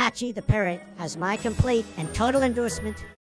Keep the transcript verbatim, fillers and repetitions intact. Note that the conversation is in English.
Patchy the parrot has my complete and total endorsement.